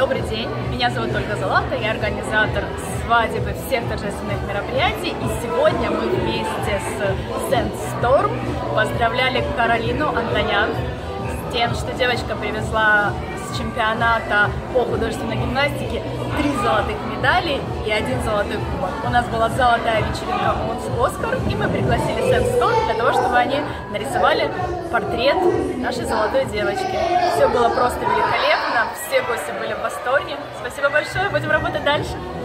Добрый день, меня зовут Ольга Золата, я организатор свадеб и всех торжественных мероприятий. И сегодня мы вместе с Sandstorm поздравляли Каролину Антонян с тем, что девочка привезла с чемпионата по художественной гимнастике 3 золотых медали и 1 золотой кубок. У нас была золотая вечеринка Оскар, и мы пригласили Sandstorm для того, чтобы они нарисовали портрет нашей золотой девочки. Все было просто великолепно, все гости были в восторге. Спасибо большое, будем работать дальше.